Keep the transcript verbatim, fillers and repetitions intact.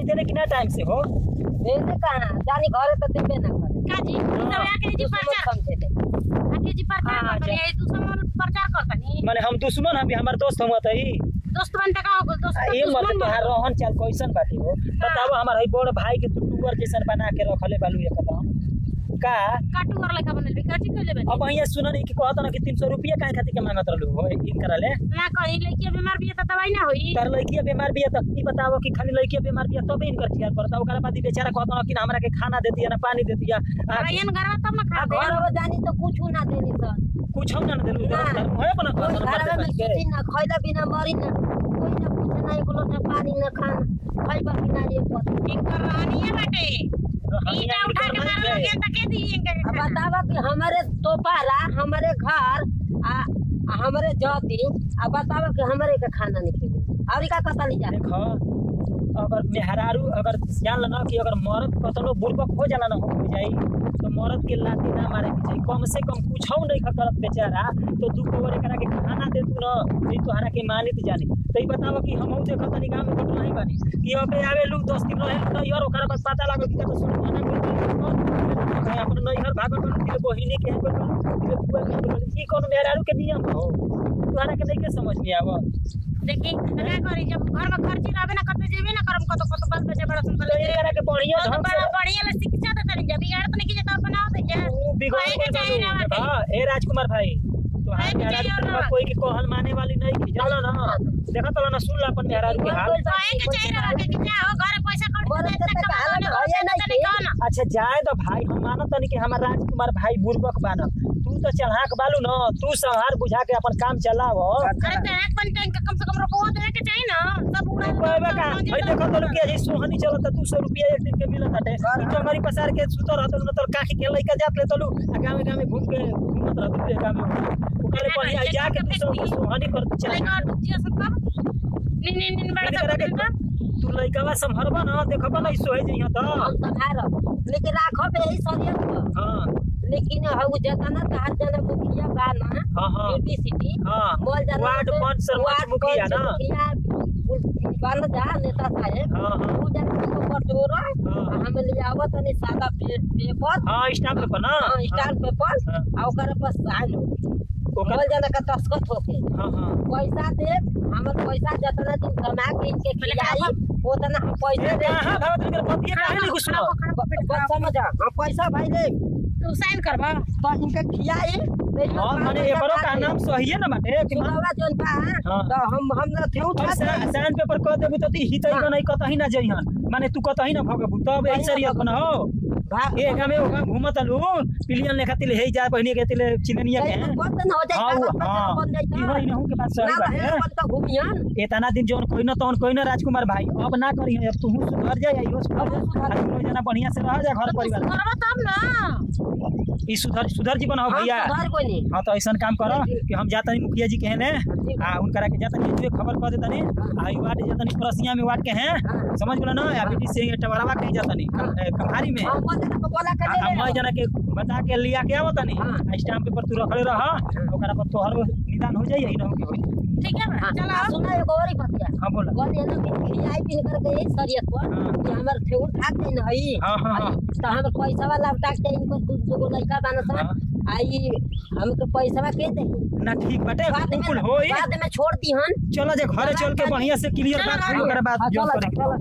पानी देने की ना टाइम से हो देने कहां जानी घरे तो देबे ना करे काजी तो आके जी प्रचार समझे दे आके जी प्रचार करतनी है तू समन प्रचार करतनी माने हम दुश्मन हम हमार दोस्त हम तई दोस्त बन का हो दोस्त ए मत तोहार रहन चाल कैसन बाटी हो बताओ हमार हई बड़ भाई के तू टूअर जैसन बना के रखले बालू एक कदम का काटू और लगा बनल काटी कइले बनी अब यहाँ सुन नहीं कि कहत ना कि तीन सौ रुपया काहे खातिर के मांगत रहलू हो इन करले ना कहीं लड़की बीमार भी है त दवाई ना होई तार लड़की बीमार भी है त ई बताओ कि खाली लड़की बीमार भी है तब इनकर केयर करता ओकरा बाद बेचारा कहत ना कि हमरा के खाना देती है ना पानी देती है आयन घर तब ना खा घर में जानी तो कुछ ना देनी सर कुछ हम ना देलू होए बना घर में सुती ना खइला बिना मरी ना कोई ना कुछ ना एक लोटा पानी ना खाना खइबा कि ना ये पता ठीक कर रानी है बेटे ईटा उठा के मार लगे त के दिएंगे अब बतावा कि हमारे तोपारा हमारे घर आ हमारे जाति अब बतावा कि हमारे का खाना नहीं खेले और का पता नहीं जाने देखो अगर मेहरारू अगर जान ना कि अगर मर्द कतनो बुर्बक हो जाला ना हो जाई तो मर्द के लाठी ना मारे के चाहिए कम से कम कुछ नहीं करत बेचारा तो दू कवर एकरा के खाना दे तू ना नहीं तोहरा के मानित जानी तो ई बताओ कि हम देखत तनी गांव में कट नहीं बानी कि अबे आवे लोग दस दिन रहे तो यार ओकरा बस पता लागल कि तो सुन खाना बोल अपन नैहर भागत दिल बहिनी के बोल दिल बुआ के बोल ई कौन मेहरारू के नियम हो तोहरा के नहीं के समझ में आव देखी का करी जब घर में खर्ची रहबे ना कते जेबे ना करम कतो कतो बात बचे बड़ा सुन तो एकरा के बढ़िया तो ढंग बड़ा से बढ़िया ले शिक्षा दे तनी जब बिगाड़ तनी की जता बनाओ दे जा तू बिगड़ के चाहिए ना गई हां ए राजकुमार भाई तो हां मेहरारू कोई की कहल माने वाली नहीं की जाला ना देखत ना सुन ला अपन मेहरारू के हाल पाए के चाहिए ना के क्या हो घर पैसा कट दे तक अच्छा जाए तो भाई हम मानत तनी कि हमार राजकुमार भाई बुर्बक बान तू तो चढ़ाक बालू न तू संहार बुझा के अपन काम चलाव अरे टैंक बन टैंक कम से कम रुपया दे के चाहिए ना सब उड़ा कोई का भाई देखो तो कि अजी सोहनी चलत दो सौ रुपया एक दिन के मिलत हटे तो हमारी पसार के सुतर रहत न तो काखी के लइका जात ले तलू गांव गांव में घूम के घूमत रहत के गांव में ओकरे बढ़िया जाके तू सोहनी कर चला लइका डुबिया सब कब नी नी नी बड़ा का तू लइकावा संभरबा न देखबा न सोहे जइहा त हम संभार लेकिन राखो बे ही सरियत हां लेकिन हउ जतना तार जना मुखिया बा ना हां हां यूटी सिटी हां बोल जना वार्ड पंच सरपंच मुखिया ना मुखिया बाल जा नेता साहब हां हां उ जना को कटोरा हम ले आवत तनी सादा पेपर हां स्टाम्प पेपर ना हां स्टाम्प पेपर आ ओकर पर साइन बोल जना का दस्खत होके हां हां पैसा दे हमर पैसा जतना दिन कमा के इनके खिलाई उतना हम पैसा दे हां भगत के पतिया काहे नहीं कुछ बस समझ हां पैसा भाई दे तू साइन करबा तो इनके खिलाई हां माने एकरो का नाम सही है ना बाटे कि सुनावा जोन पा तो हम हम न थे उठा साइन पेपर क देबू त हितई को नहीं कतही ना जइहन माने तू कतही ना भगबू तब एही सरिया अपन हो ए गामे ओ गाम घुमत लू पिलियन लेखा तिले हे जा बहिनी के तिले चिननिया के बंद न हो जाए हां बंद जाए इहो इनहु के बात सही बाटे तो घूमियन एतना दिन जोन कोई न तोन कोई न राजकुमार भाई अब ना करी अब तू सुधर जा इहो सुधर जना बढ़िया से रह जा घर परिवार करबा तब ना ई सुधर सुधर जीवन हो भैया सुधर कोई नहीं हां तो ऐसा काम करो कि हम जातनी मुखिया जी के हैं ने आ उनकरा के जातनी तुझे खबर कर देतनी आ ई वाट जातनी परसिया में वाट के हैं समझ गेलो ना या बीटी से टवरवा के जातनी कमारी में हम बोला कर हम मैं जना के बता के लिया के आवतनी स्टाम्प पेपर तू रखले रह ओकरा पर तोहर निदान हो जाई न हो के होई ठीक है चलो सुना एगो और बतिया हां बोला बोल ये ना कि खियाई पिन करके एक सरियत पर कि हमर ठेउर खात नहीं हई हां हां तो हमर पैसा वाला टाक के इनको दू दू लइका बाना आई हमके पैसा के दे ना ठीक बाटे बिल्कुल होई बाद में छोड़ दी हन चलो जे घरे चल के बढ़िया से क्लियर बात होई ओकरा बाद जो करे